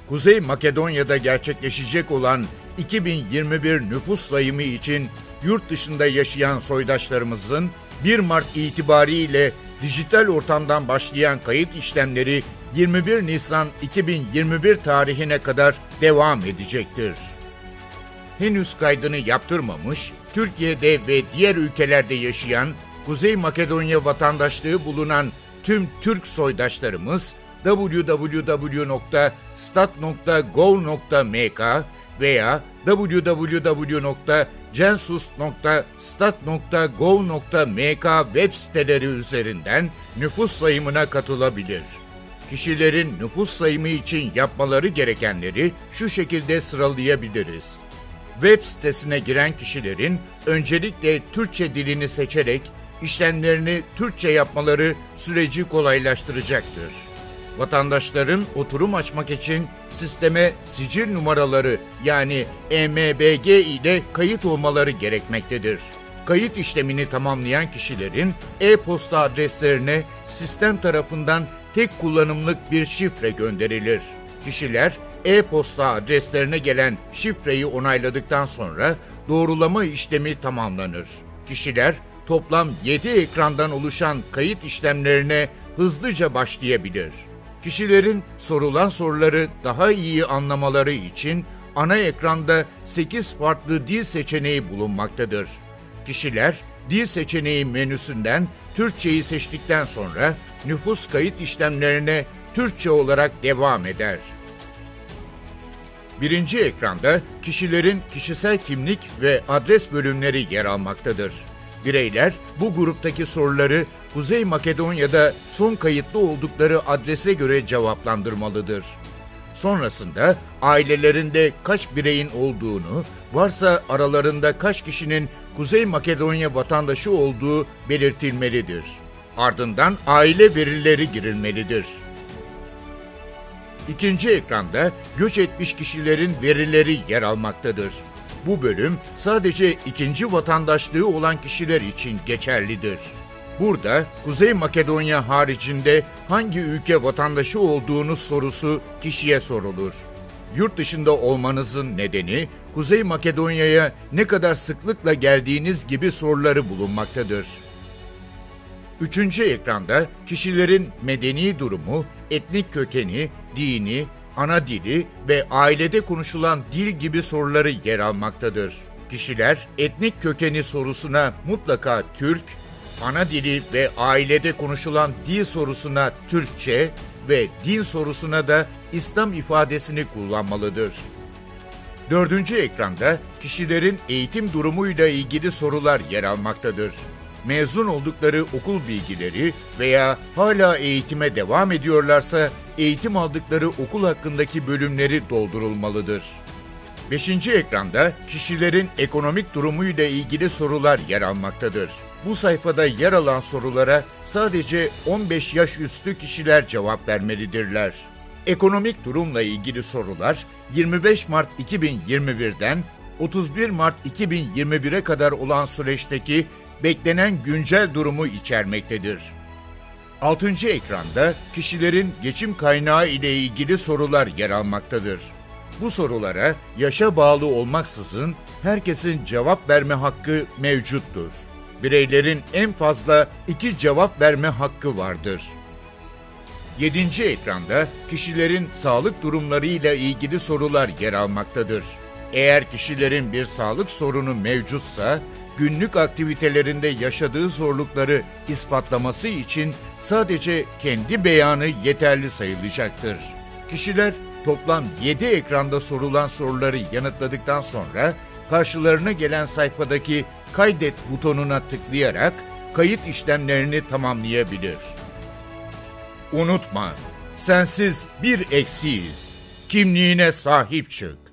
Kuzey Makedonya'da gerçekleşecek olan 2021 nüfus sayımı için yurt dışında yaşayan soydaşlarımızın 1 Mart itibariyle dijital ortamdan başlayan kayıt işlemleri 21 Nisan 2021 tarihine kadar devam edecektir. Henüz kaydını yaptırmamış, Türkiye'de ve diğer ülkelerde yaşayan Kuzey Makedonya vatandaşlığı bulunan tüm Türk soydaşlarımız www.stat.gov.mk veya www.census.stat.gov.mk web siteleri üzerinden nüfus sayımına katılabilir. Kişilerin nüfus sayımı için yapmaları gerekenleri şu şekilde sıralayabiliriz. Web sitesine giren kişilerin öncelikle Türkçe dilini seçerek işlemlerini Türkçe yapmaları süreci kolaylaştıracaktır. Vatandaşların oturum açmak için sisteme sicil numaraları yani EMBG ile kayıt olmaları gerekmektedir. Kayıt işlemini tamamlayan kişilerin e-posta adreslerine sistem tarafından tek kullanımlık bir şifre gönderilir. Kişiler e-posta adreslerine gelen şifreyi onayladıktan sonra doğrulama işlemi tamamlanır. Kişiler toplam 7 ekrandan oluşan kayıt işlemlerine hızlıca başlayabilir. Kişilerin sorulan soruları daha iyi anlamaları için ana ekranda 8 farklı dil seçeneği bulunmaktadır. Kişiler dil seçeneği menüsünden Türkçeyi seçtikten sonra nüfus kayıt işlemlerine Türkçe olarak devam eder. Birinci ekranda kişilerin kişisel kimlik ve adres bölümleri yer almaktadır. Bireyler bu gruptaki soruları Kuzey Makedonya'da son kayıtlı oldukları adrese göre cevaplandırmalıdır. Sonrasında ailelerinde kaç bireyin olduğunu, varsa aralarında kaç kişinin Kuzey Makedonya vatandaşı olduğu belirtilmelidir. Ardından aile verileri girilmelidir. İkinci ekranda göç etmiş kişilerin verileri yer almaktadır. Bu bölüm sadece ikinci vatandaşlığı olan kişiler için geçerlidir. Burada Kuzey Makedonya haricinde hangi ülke vatandaşı olduğunuz sorusu kişiye sorulur. Yurt dışında olmanızın nedeni, Kuzey Makedonya'ya ne kadar sıklıkla geldiğiniz gibi soruları bulunmaktadır. Üçüncü ekranda kişilerin medeni durumu, etnik kökeni, dini, ana dili ve ailede konuşulan dil gibi soruları yer almaktadır. Kişiler etnik kökeni sorusuna mutlaka Türk, ana dili ve ailede konuşulan dil sorusuna Türkçe ve din sorusuna da İslam ifadesini kullanmalıdır. Dördüncü ekranda kişilerin eğitim durumuyla ilgili sorular yer almaktadır. Mezun oldukları okul bilgileri veya hala eğitime devam ediyorlarsa eğitim aldıkları okul hakkındaki bölümleri doldurulmalıdır. Beşinci ekranda kişilerin ekonomik durumuyla ilgili sorular yer almaktadır. Bu sayfada yer alan sorulara sadece 15 yaş üstü kişiler cevap vermelidirler. Ekonomik durumla ilgili sorular 25 Mart 2021'den 31 Mart 2021'e kadar olan süreçteki beklenen güncel durumu içermektedir. 6. ekranda kişilerin geçim kaynağı ile ilgili sorular yer almaktadır. Bu sorulara yaşa bağlı olmaksızın herkesin cevap verme hakkı mevcuttur. Bireylerin en fazla 2 cevap verme hakkı vardır. 7. ekranda kişilerin sağlık durumlarıyla ilgili sorular yer almaktadır. Eğer kişilerin bir sağlık sorunu mevcutsa, günlük aktivitelerinde yaşadığı zorlukları ispatlaması için sadece kendi beyanı yeterli sayılacaktır. Kişiler toplam 7 ekranda sorulan soruları yanıtladıktan sonra karşılarına gelen sayfadaki kaydet butonuna tıklayarak kayıt işlemlerini tamamlayabilir. Unutma, sensiz bir eksiğiz. Kimliğine sahip çık.